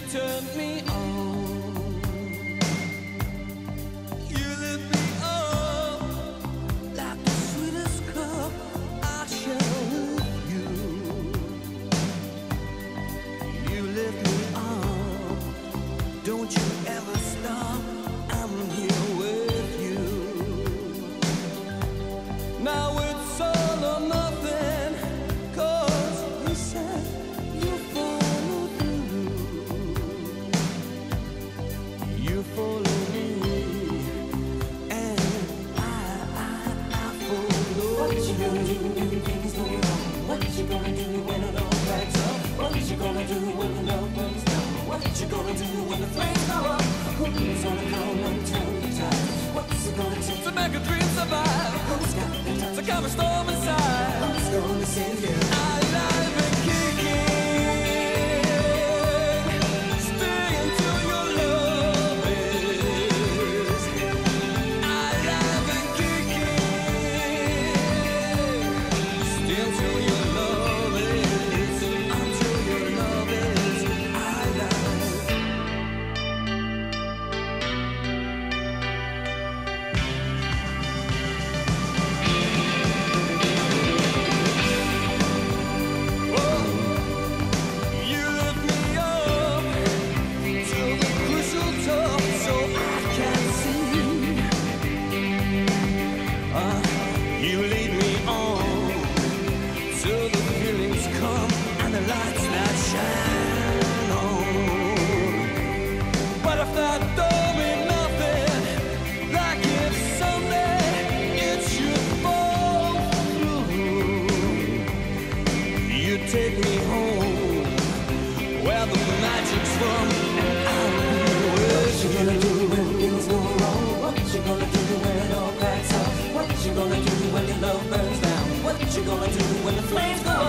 turn me on. You lift me up like the sweetest cup I share with you. You lift me up, don't you ever stop, I'm here with you. Now it's all or nothing, 'cause you said you follow through. You follow me, and I follow. What you gonna do when things go wrong? What you gonna do when it all cracks up? What you gonna do when the love burns down? What you gonna do when the flames go up? Who's gonna come and turn the tide? What's it gonna take To make a dream survive, Who's got the touch? to calm a storm inside. Who's gonna save you? Alive and kicking, stay until your love is. Alive and kicking, stay until your love is. Until your love is alive. You lift me up to the crystal top so I can see. You lead me on till the feelings come and the lights that shine on. But if that don't mean nothing, like if someday it should fall through, you take me home where the magic's from, and I'll be What with you you. gonna do when things go wrong? What you gonna do when it all cracks up? What you gonna do when your love burns down? What you gonna do when the flames go up?